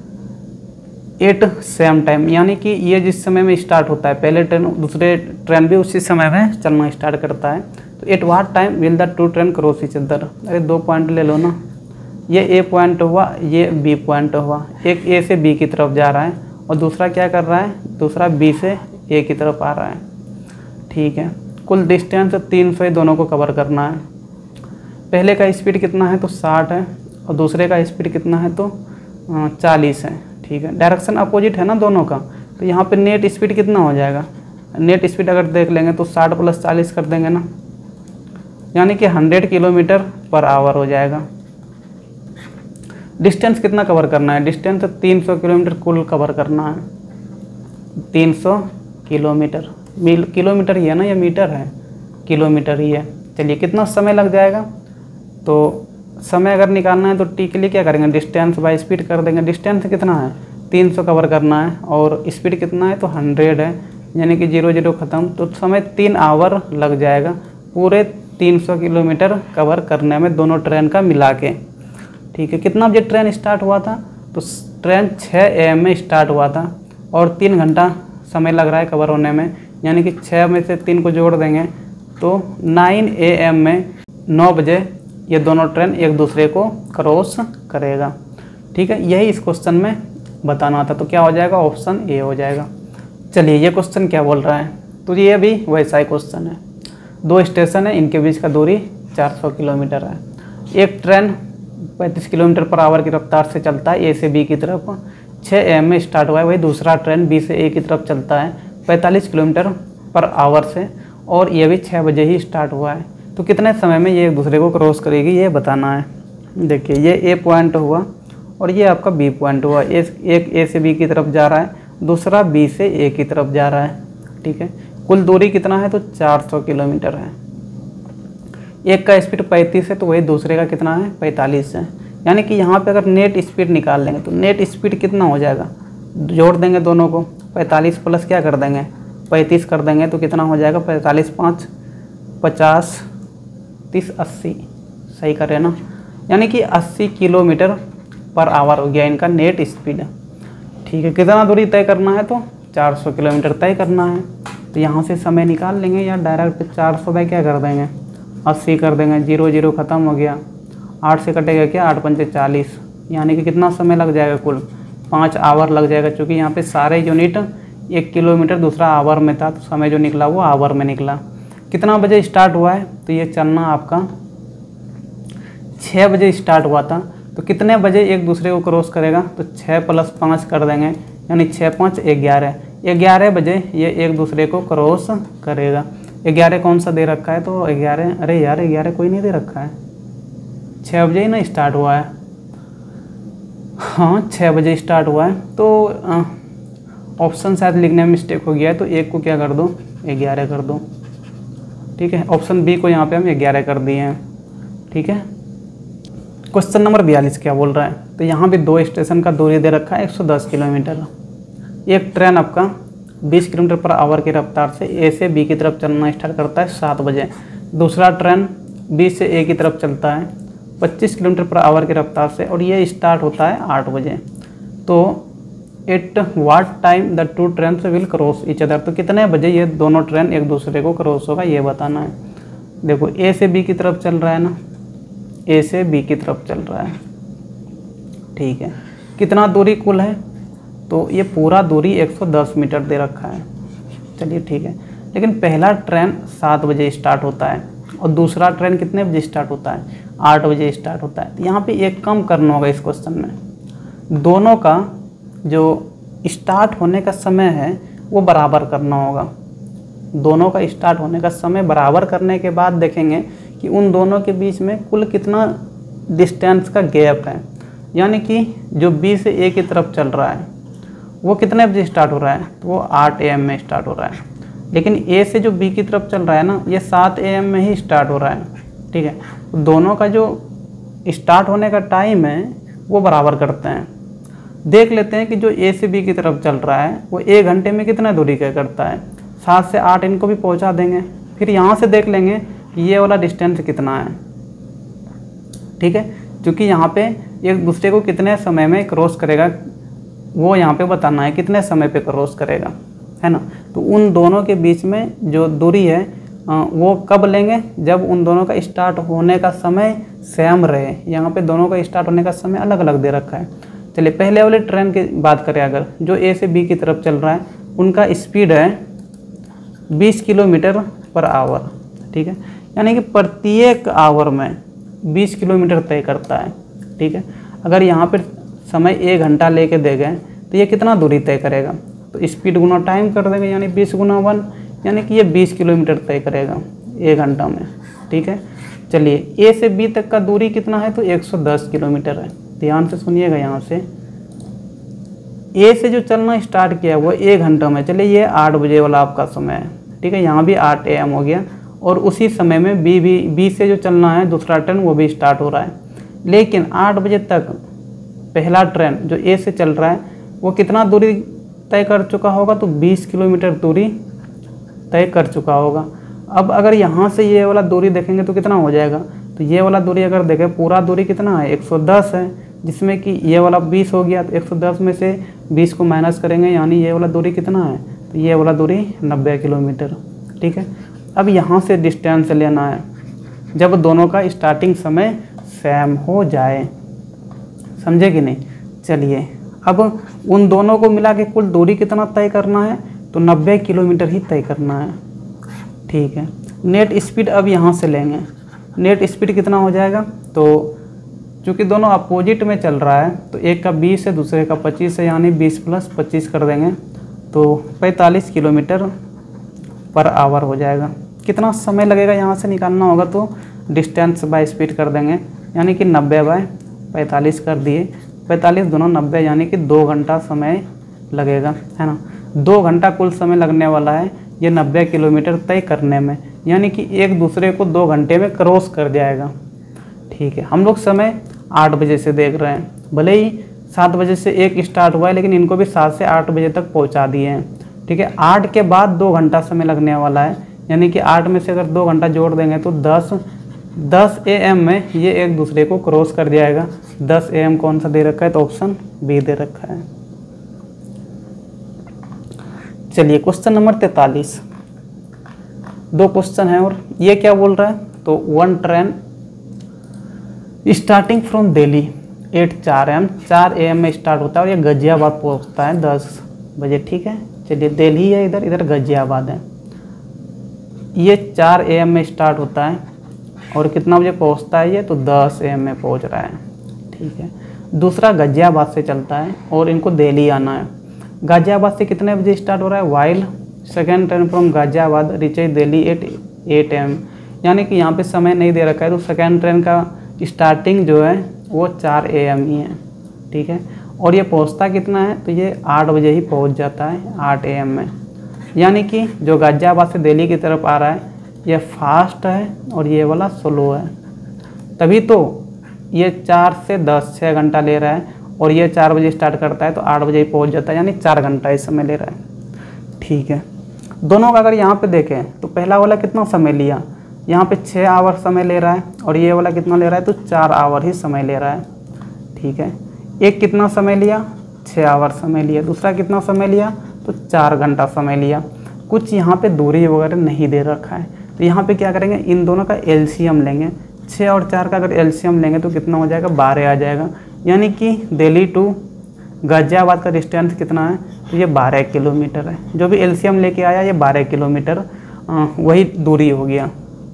एट सेम टाइम, यानी कि ये जिस समय में स्टार्ट होता है पहले ट्रेन, दूसरे ट्रेन भी उसी समय में चलना स्टार्ट करता है। तो at what time will the 2 train cross each other? अरे 2 पॉइंट ले लो ना, ये A पॉइंट हुआ, ये B पॉइंट हुआ। एक A से B की तरफ जा रहा है और दूसरा क्या कर रहा है? दूसरा B से A की तरफ आ रहा है। ठीक है, कुल डिस्टेंस 300 दोनों को कवर करना है। पहले का स्पीड कितना है? तो 60 है और दूसरे का स्पीड कितना है? तो 40 है। ठीक है, डायरेक्शन अपोजिट है ना दोनों का, तो यहाँ पे नेट स्पीड कितना हो जाएगा? नेट स्पीड अगर देख लेंगे तो 60 + 40 कर देंगे ना, यानी कि 100 km/h हो जाएगा। डिस्टेंस कितना कवर करना है? डिस्टेंस 300 किलोमीटर कुल कवर करना है। 300 किलोमीटर, किलोमीटर ही है ना, ये मीटर है? किलोमीटर ही है। चलिए कितना समय लग जाएगा? तो समय अगर निकालना है तो टी के लिए क्या करेंगे? डिस्टेंस बाय स्पीड कर देंगे। डिस्टेंस कितना है? 300 कवर करना है और स्पीड कितना है? तो 100 है, यानी कि 0 0 ख़त्म। तो समय 3 आवर लग जाएगा पूरे 300 किलोमीटर कवर करने में, दोनों ट्रेन का मिला के। ठीक है, कितना बजे ट्रेन स्टार्ट हुआ था? तो ट्रेन 6 AM में स्टार्ट हुआ था और 3 घंटा समय लग रहा है कवर होने में, यानी कि 6 में से 3 को जोड़ देंगे तो 9 AM में 9 बजे ये दोनों ट्रेन एक दूसरे को क्रॉस करेगा। ठीक है, यही इस क्वेश्चन में बताना था। तो क्या हो जाएगा? ऑप्शन A हो जाएगा। चलिए ये क्वेश्चन क्या बोल रहा है? तो ये भी वैसा ही क्वेश्चन है। 2 स्टेशन है, इनके बीच का दूरी 400 किलोमीटर है। एक ट्रेन 35 km/h की रफ्तार से चलता है A से B की तरफ। 6 AM में स्टार्ट हुआ है। वही दूसरा ट्रेन B से A की तरफ चलता है 45 km/h से, और ये भी 6 बजे ही स्टार्ट हुआ है। तो कितने समय में ये एक दूसरे को क्रॉस करेगी ये बताना है। देखिए ये A पॉइंट हुआ और ये आपका B पॉइंट हुआ। एक A से B की तरफ जा रहा है, दूसरा B से A की तरफ जा रहा है। ठीक है, कुल दूरी कितना है? तो 400 किलोमीटर है। एक का स्पीड 35 है तो वही दूसरे का कितना है? 45 है। यानी कि यहाँ पे अगर नेट स्पीड निकाल लेंगे तो नेट स्पीड कितना हो जाएगा? जोड़ देंगे दोनों को, 45 प्लस क्या कर देंगे? 35 कर देंगे तो कितना हो जाएगा? 45 5 50 30 80, सही कर रहे हैं ना, यानी कि 80 किलोमीटर पर आवर हो गया इनका नेट स्पीड। ठीक है, कितना दूरी तय करना है तो 400 किलोमीटर तय करना है। तो यहाँ से समय निकाल लेंगे या डायरेक्ट 400 बाई क्या कर देंगे 80 कर देंगे, 0 0 ख़त्म हो गया, 8 से कटेगा क्या 8 पंचे 40, यानी कि कितना समय लग जाएगा कुल 5 आवर लग जाएगा। क्योंकि यहाँ पे सारे यूनिट 1 किलोमीटर दूसरा आवर में था, तो समय जो निकला वो आवर में निकला। कितना बजे स्टार्ट हुआ है तो ये चलना आपका 6 बजे स्टार्ट हुआ था। तो कितने बजे एक दूसरे को क्रॉस करेगा तो 6 + 5 कर देंगे, यानी 6 5 11, 11 बजे ये एक दूसरे को क्रॉस करेगा। 11 कौन सा दे रखा है तो 11, अरे यार 11 कोई नहीं दे रखा है, 6 बजे ही ना स्टार्ट हुआ है। हाँ 6 बजे स्टार्ट हुआ है, तो ऑप्शन शायद लिखने में मिस्टेक हो गया है, तो एक को क्या कर दो 11 कर दो। ठीक है, ऑप्शन बी को यहाँ पे हम 11 कर दिए हैं। ठीक है, क्वेश्चन नंबर 42 क्या बोल रहा है, तो यहाँ भी 2 स्टेशन का दूरी दे रखा है 110 किलोमीटर। एक ट्रेन आपका 20 किलोमीटर पर आवर की रफ्तार से ए से बी की तरफ चलना स्टार्ट करता है 7 बजे। दूसरा ट्रेन बी से ए की तरफ चलता है 25 किलोमीटर पर आवर की रफ्तार से, और ये स्टार्ट होता है 8 बजे। तो at what time the 2 trains will cross each other, तो कितने बजे ये दोनों ट्रेन एक दूसरे को क्रॉस होगा ये बताना है। देखो ए से बी की तरफ चल रहा है ना, ए से बी की तरफ चल रहा है। ठीक है, कितना दूरी कुल है तो ये पूरा दूरी 110 मीटर दे रखा है। चलिए ठीक है, लेकिन पहला ट्रेन 7 बजे स्टार्ट होता है और दूसरा ट्रेन कितने बजे स्टार्ट होता है 8 बजे स्टार्ट होता है। तो यहाँ पे एक कम करना होगा इस क्वेश्चन में, दोनों का जो स्टार्ट होने का समय है वो बराबर करना होगा। दोनों का स्टार्ट होने का समय बराबर करने के बाद देखेंगे कि उन दोनों के बीच में कुल कितना डिस्टेंस का गैप है। यानी कि जो बी से ए की तरफ चल रहा है वो कितने बजे स्टार्ट हो रहा है तो वो 8 AM में स्टार्ट हो रहा है, लेकिन ए से जो बी की तरफ चल रहा है ना ये 7 AM में ही स्टार्ट हो रहा है। ठीक है, तो दोनों का जो स्टार्ट होने का टाइम है वो बराबर करते हैं। देख लेते हैं कि जो ए से बी की तरफ चल रहा है वो 1 घंटे में कितना दूरी तय करता है, 7 से 8 इनको भी पहुंचा देंगे। फिर यहाँ से देख लेंगे कि ये वाला डिस्टेंस कितना है। ठीक है, क्योंकि यहाँ पे एक दूसरे को कितने समय में क्रॉस करेगा वो यहाँ पे बताना है, कितने समय पे क्रॉस करेगा, है ना। तो उन दोनों के बीच में जो दूरी है वो कब लेंगे, जब उन दोनों का स्टार्ट होने का समय सेम रहे। यहाँ पे दोनों का स्टार्ट होने का समय अलग अलग दे रखा है। चलिए पहले वाले ट्रेन की बात करें, अगर जो ए से बी की तरफ चल रहा है उनका स्पीड है 20 किलोमीटर पर आवर। ठीक है, यानी कि प्रत्येक आवर में 20 किलोमीटर तय करता है। ठीक है, अगर यहाँ पर समय 1 घंटा लेके दे गए तो ये कितना दूरी तय करेगा, तो स्पीड गुना टाइम कर देंगे, यानी 20 × 1, यानी कि ये 20 किलोमीटर तय करेगा 1 घंटा में। ठीक है, चलिए ए से बी तक का दूरी कितना है तो 110 किलोमीटर है। ध्यान से सुनिएगा, यहाँ से ए से जो चलना स्टार्ट किया वो 1 घंटा में, चलिए ये 8 बजे वाला आपका समय है। ठीक है, यहाँ भी 8 AM हो गया, और उसी समय में बी से जो चलना है दूसरा ट्रेन वो भी स्टार्ट हो रहा है। लेकिन 8 बजे तक पहला ट्रेन जो ए से चल रहा है वो कितना दूरी तय कर चुका होगा तो 20 किलोमीटर दूरी तय कर चुका होगा। अब अगर यहाँ से ये वाला दूरी देखेंगे तो कितना हो जाएगा, तो ये वाला दूरी अगर देखें पूरा दूरी कितना है 110 है, जिसमें कि ये वाला 20 हो गया, तो 110 में से 20 को माइनस करेंगे, यानी ये वाला दूरी कितना है तो ये वाला दूरी 90 किलोमीटर। ठीक है, अब यहाँ से डिस्टेंस लेना है जब दोनों का स्टार्टिंग समय सेम हो जाए, समझे कि नहीं। चलिए अब उन दोनों को मिला के कुल दूरी कितना तय करना है तो 90 किलोमीटर ही तय करना है। ठीक है, नेट स्पीड अब यहाँ से लेंगे, नेट स्पीड कितना हो जाएगा, तो चूँकि दोनों अपोजिट में चल रहा है तो एक का 20 है दूसरे का 25 है, यानी 20 + 25 कर देंगे तो 45 किलोमीटर पर आवर हो जाएगा। कितना समय लगेगा यहाँ से निकालना होगा तो डिस्टेंस बाय स्पीड कर देंगे, यानी कि 90/45 कर दिए, 45 दूना 90, यानी कि 2 घंटा समय लगेगा, है ना। 2 घंटा कुल समय लगने वाला है ये 90 किलोमीटर तय करने में, यानी कि एक दूसरे को 2 घंटे में क्रॉस कर जाएगा। ठीक है, हम लोग समय 8 बजे से देख रहे हैं, भले ही 7 बजे से एक स्टार्ट हुआ है लेकिन इनको भी 7 से 8 बजे तक पहुंचा दिए हैं। ठीक है, 8 के बाद 2 घंटा समय लगने वाला है, यानी कि 8 में से अगर 2 घंटा जोड़ देंगे तो 10 10 AM में ये एक दूसरे को क्रॉस कर जाएगा। 10 AM कौन सा दे रखा है, तो ऑप्शन बी दे रखा है। चलिए क्वेश्चन नंबर 43, 2 क्वेश्चन है और ये क्या बोल रहा है, तो one train starting from Delhi at 4 AM में स्टार्ट होता है और ये गाजियाबाद पहुंचता है 10 बजे। ठीक है, चलिए दिल्ली है इधर, इधर गाजियाबाद है। ये 4 AM में स्टार्ट होता है और कितना बजे पहुंचता है ये, तो 10 AM में पहुंच रहा है। ठीक है, दूसरा गाजियाबाद से चलता है और इनको दिल्ली आना है। गाजियाबाद से कितने बजे स्टार्ट हो रहा है, while second train from Ghaziabad reaches Delhi at 8 AM, यानी कि यहाँ पे समय नहीं दे रखा है, तो सेकेंड ट्रेन का स्टार्टिंग जो है वो 4 AM ही है। ठीक है, और ये पहुँचता कितना है, तो ये 8 बजे ही पहुँच जाता है 8 AM में, यानी कि जो गाजियाबाद से दिल्ली की तरफ आ रहा है ये फास्ट है और ये वाला स्लो है, तभी तो ये 4 से 10 6 घंटा ले रहा है और ये 4 बजे स्टार्ट करता है तो 8 बजे ही पहुँच जाता है, यानी 4 घंटा इस समय ले रहा है। ठीक है, दोनों का अगर यहाँ पे देखें तो पहला वाला कितना समय लिया, यहाँ पे 6 आवर समय ले रहा है और ये वाला कितना ले रहा है, तो 4 आवर ही समय ले रहा है। ठीक है, एक कितना समय लिया, 6 आवर समय लिया, दूसरा कितना समय लिया, तो 4 घंटा समय लिया। कुछ यहाँ पे दूरी वगैरह नहीं दे रखा है, तो यहाँ पे क्या करेंगे, इन दोनों का एलसीएम लेंगे। 6 और 4 का अगर एलसीएम लेंगे तो कितना हो जाएगा, 12 आ जाएगा, यानी कि दिल्ली टू गाजियाबाद का डिस्टेंस कितना है, तो ये 12 किलोमीटर है। जो भी एलसीएम लेके आया ये 12 किलोमीटर वही दूरी हो गया।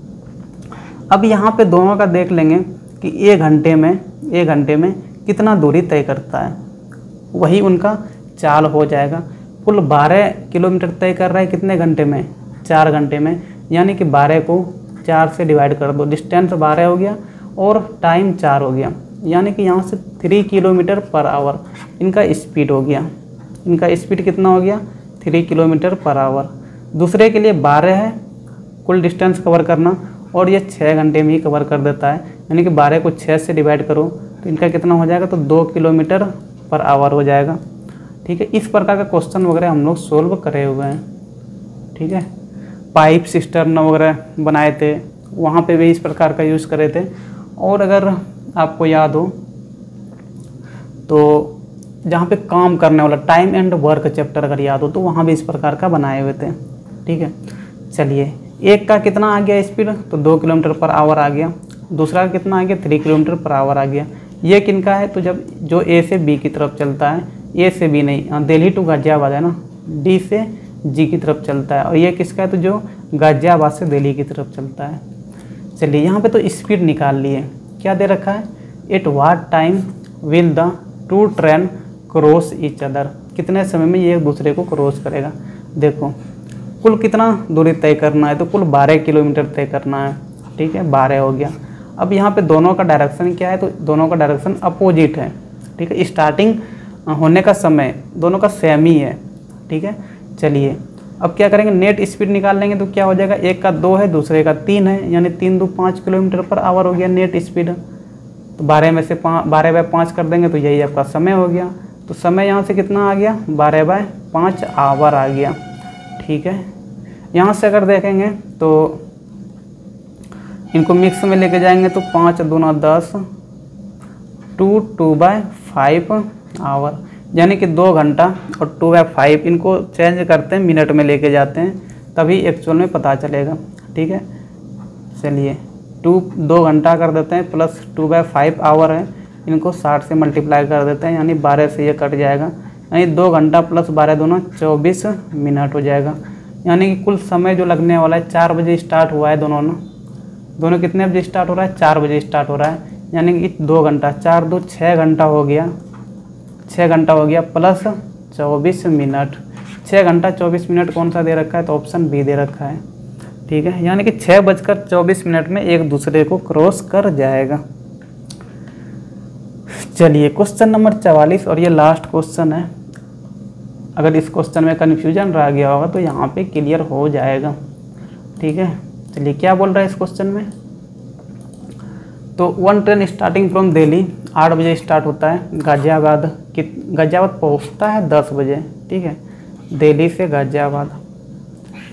अब यहाँ पे दोनों का देख लेंगे कि 1 घंटे में कितना दूरी तय करता है, वही उनका चाल हो जाएगा। कुल 12 किलोमीटर तय कर रहा है कितने घंटे में, 4 घंटे में, यानी कि 12 को 4 से डिवाइड कर दो, डिस्टेंस 12 हो गया और टाइम 4 हो गया, यानी कि यहाँ से 3 किलोमीटर पर आवर इनका स्पीड हो गया। इनका स्पीड कितना हो गया, 3 किलोमीटर पर आवर। दूसरे के लिए 12 है कुल डिस्टेंस कवर करना और ये 6 घंटे में ही कवर कर देता है, यानी कि 12 को 6 से डिवाइड करो तो इनका कितना हो जाएगा, तो 2 किलोमीटर पर आवर हो जाएगा। ठीक है, इस प्रकार का क्वेश्चन वगैरह हम लोग सोल्व करे हुए हैं। ठीक है, पाइप सिस्टर्न वगैरह बनाए थे, वहाँ पे भी इस प्रकार का यूज़ करे थे। और अगर आपको याद हो तो जहाँ पे काम करने वाला टाइम एंड वर्क चैप्टर अगर याद हो तो वहाँ भी इस प्रकार का बनाए हुए थे। ठीक है, चलिए एक का कितना आ गया स्पीड, तो 2 किलोमीटर पर आवर आ गया। दूसरा का कितना आ गया, 3 किलोमीटर पर आवर आ गया। ये किनका है, तो जब जो ए से बी की तरफ चलता है, ए से बी नहीं, दिल्ली टू गाजियाबाद है ना, डी से जी की तरफ चलता है। और ये किसका है, तो जो गाजियाबाद से दिल्ली की तरफ चलता है। चलिए यहाँ पे तो स्पीड निकाल लिए, क्या दे रखा है, at what time will the 2 train cross each other, कितने समय में ये एक दूसरे को क्रॉस करेगा। देखो कुल कितना दूरी तय करना है, तो कुल 12 किलोमीटर तय करना है। ठीक है, 12 हो गया। अब यहाँ पे दोनों का डायरेक्शन क्या है, तो दोनों का डायरेक्शन अपोजिट है। ठीक है, स्टार्टिंग होने का समय दोनों का सेम ही है। ठीक है, चलिए अब क्या करेंगे, नेट स्पीड निकाल लेंगे तो क्या हो जाएगा, एक का 2 है दूसरे का 3 है, यानी 3 2 5 किलोमीटर पर आवर हो गया नेट स्पीड। तो 12 में से 12/5 कर देंगे तो यही आपका समय हो गया। तो समय यहाँ से कितना आ गया, 12/5 आवर आ गया। ठीक है, यहाँ से अगर देखेंगे तो इनको मिक्स में लेके जाएंगे तो 5 दूना 10, 2/5 आवर, यानी कि 2 घंटा और 2/5 इनको चेंज करते हैं, मिनट में लेके जाते हैं, तभी एक्चुअल में पता चलेगा। ठीक है, चलिए 2 घंटा कर देते हैं प्लस 2/5 आवर है, इनको 60 से मल्टीप्लाई कर देते हैं, यानी 12 से ये कट जाएगा, यानी 2 घंटा प्लस 12 दूना 24 मिनट हो जाएगा। यानी कि कुल समय जो लगने वाला है, 4 बजे स्टार्ट हुआ है दोनों कितने बजे स्टार्ट हो रहा है, 4 बजे स्टार्ट हो रहा है, यानी कि 2 घंटा, 4 2 6 घंटा हो गया, 6 घंटा हो गया प्लस 24 मिनट। 6 घंटा 24 मिनट कौन सा दे रखा है, तो ऑप्शन बी दे रखा है। ठीक है, यानी कि 6:24 में एक दूसरे को क्रॉस कर जाएगा। चलिए क्वेश्चन नंबर 44 और ये लास्ट क्वेश्चन है। अगर इस क्वेश्चन में कन्फ्यूजन रह गया होगा तो यहाँ पे क्लियर हो जाएगा। ठीक है, चलिए क्या बोल रहा है इस क्वेश्चन में, तो 1 ट्रेन स्टार्टिंग फ्रॉम दिल्ली 8 बजे स्टार्ट होता है, गाजियाबाद पहुँचता है 10 बजे। ठीक है, दिल्ली से गाजियाबाद,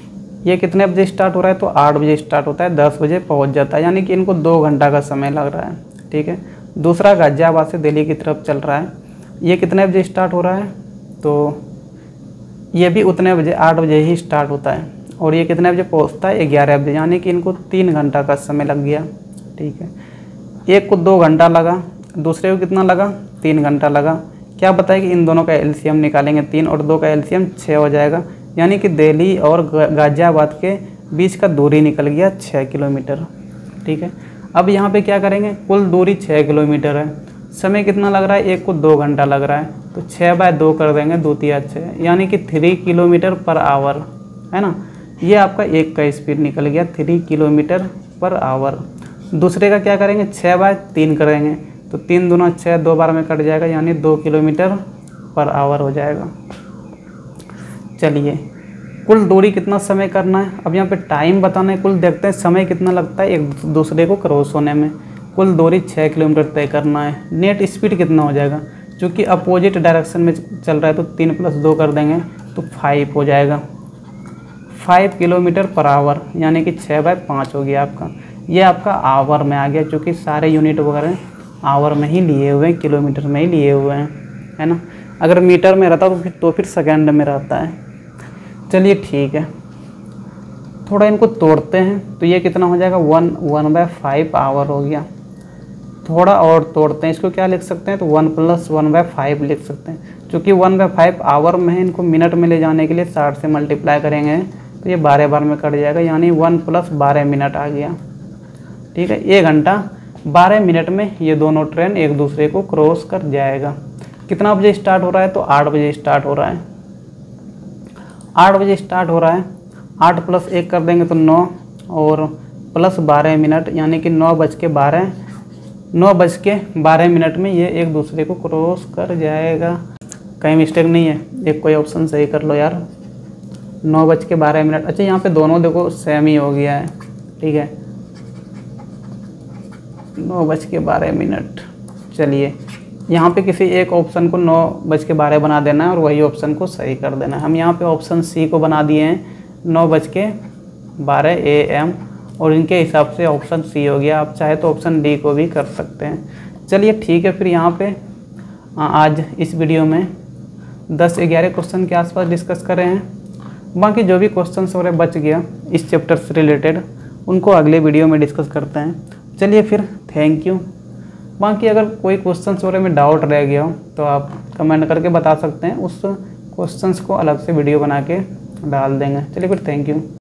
ये कितने बजे स्टार्ट हो रहा है, तो 8 बजे स्टार्ट होता है, 10 बजे पहुंच जाता है, यानी कि इनको 2 घंटा का समय लग रहा है। ठीक है। दूसरा गाजियाबाद से दिल्ली की तरफ चल रहा है, ये कितने बजे स्टार्ट हो रहा है, तो ये भी उतने बजे 8 बजे ही स्टार्ट होता है, और ये कितने बजे पहुंचता है, 11 बजे, यानी कि इनको 3 घंटा का समय लग गया। ठीक है। एक को 2 घंटा लगा, दूसरे को कितना लगा, 3 घंटा लगा। क्या बताया कि इन दोनों का एलसीएम निकालेंगे, 3 और 2 का एलसीएम 6 हो जाएगा, यानी कि दिल्ली और गाजियाबाद के बीच का दूरी निकल गया 6 किलोमीटर। ठीक है। अब यहाँ पे क्या करेंगे, कुल दूरी 6 किलोमीटर है, समय कितना लग रहा है, एक को 2 घंटा लग रहा है, तो 6/2 कर देंगे, 2 तिया 6, यानी कि 3 किलोमीटर पर आवर, है ना। ये आपका एक का स्पीड निकल गया 3 किलोमीटर पर आवर। दूसरे का क्या करेंगे, 6/3 करेंगे, तो 3 दूना 6, 2 बार में कट जाएगा, यानी 2 किलोमीटर पर आवर हो जाएगा। चलिए, कुल दूरी कितना समय करना है, अब यहाँ पे टाइम बताना है, कुल देखते हैं समय कितना लगता है एक दूसरे को क्रॉस होने में। कुल दूरी 6 किलोमीटर तय करना है। नेट स्पीड कितना हो जाएगा, क्योंकि अपोजिट डायरेक्शन में चल रहा है, तो 3 + 2 कर देंगे, तो 5 हो जाएगा, 5 किलोमीटर पर आवर, यानी कि 6/5 हो गया आपका। ये आपका आवर में आ गया, क्योंकि सारे यूनिट वगैरह आवर में ही लिए हुए हैं, किलोमीटर में ही लिए हुए हैं, है ना। अगर मीटर में रहता तो फिर सेकंड में रहता है। चलिए ठीक है, थोड़ा इनको तोड़ते हैं, तो ये कितना हो जाएगा, 1/5 आवर हो गया। थोड़ा और तोड़ते हैं, इसको क्या लिख सकते हैं, तो 1 + 1/5 लिख सकते हैं, क्योंकि 1/5 आवर में है, इनको मिनट में ले जाने के लिए 60 से मल्टीप्लाई करेंगे, तो ये 12 बार में कट जाएगा, यानी 1 + 12 मिनट आ गया। ठीक है। 1 घंटा 12 मिनट में ये दोनों ट्रेन एक दूसरे को क्रॉस कर जाएगा। कितना बजे स्टार्ट हो रहा है, तो 8 बजे स्टार्ट हो रहा है, 8 बजे स्टार्ट हो रहा है। 8 + 1 कर देंगे तो 9, और + 12 मिनट, यानी कि 9:12 मिनट में ये एक दूसरे को क्रॉस कर जाएगा। कहीं मिस्टेक नहीं है, एक कोई ऑप्शन सही कर लो यार। 9:12 मिनट, अच्छा यहाँ पे दोनों देखो सेम ही हो गया है। ठीक है, 9:12 मिनट। चलिए, यहाँ पे किसी एक ऑप्शन को 9:12 बना देना है, और वही ऑप्शन को सही कर देना है। हम यहाँ पे ऑप्शन सी को बना दिए हैं 9:12 AM, और इनके हिसाब से ऑप्शन सी हो गया। आप चाहे तो ऑप्शन डी को भी कर सकते हैं। चलिए ठीक है, फिर यहाँ पे आज इस वीडियो में 10-11 क्वेश्चन के आसपास डिस्कस कर रहे हैं। बाकी जो भी क्वेश्चन वगैरह बच गया इस चैप्टर से रिलेटेड, उनको अगले वीडियो में डिस्कस करते हैं। चलिए फिर, थैंक यू। बाकी अगर कोई क्वेश्चन वगैरह में डाउट रह गया हो तो आप कमेंट करके बता सकते हैं, उस क्वेश्चंस को अलग से वीडियो बना के डाल देंगे। चलिए फिर, थैंक यू।